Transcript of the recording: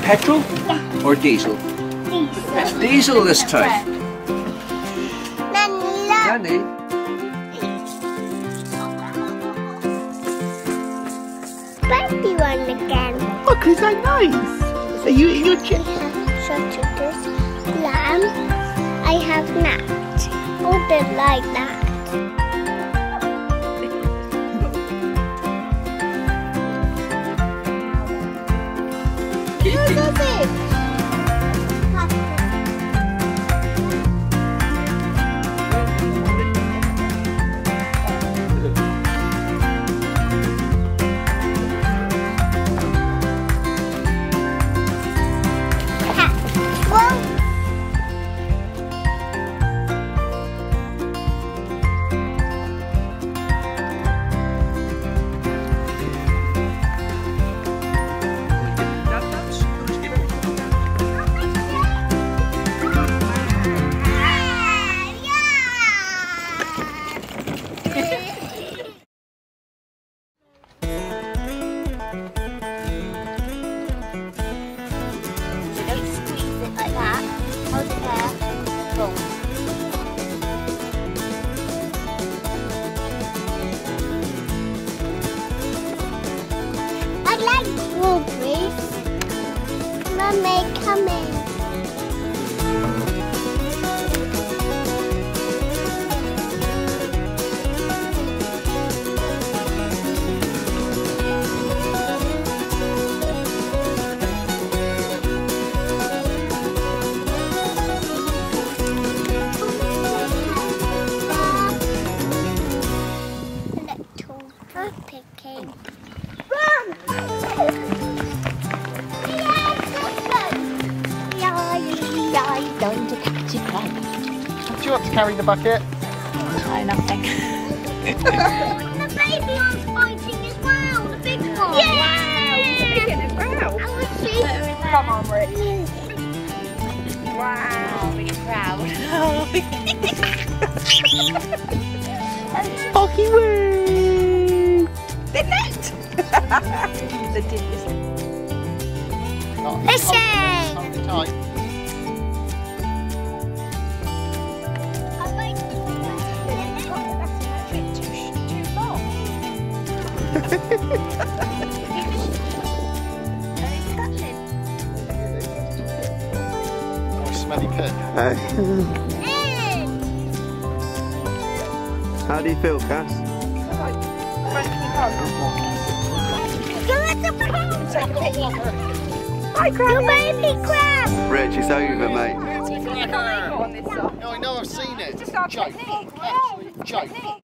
petrol or diesel? Diesel. It's diesel this time. Nanny, Nanny? baby one again. Look, is that nice? Are you eating your chips? Sausages, lamb. I have napped. Oh, they like that. Mummy, come in. Little puppy came. Run! Going to catch a crab. Do you want to carry the bucket? No, nothing. The baby one's fighting as well, the big one. Wow, he's big in as well. I want to see. Come on, Rich. Wow, are you proud? Hockey woo! Didn't it? The dinners. Listen! Hold it tight. Smelly pit. How do you feel, Cass? Hi, crab. Your baby crab! Rich, it's over, mate. On this side. No, I know, I've seen it. Just our Joke. technique. Absolute joke.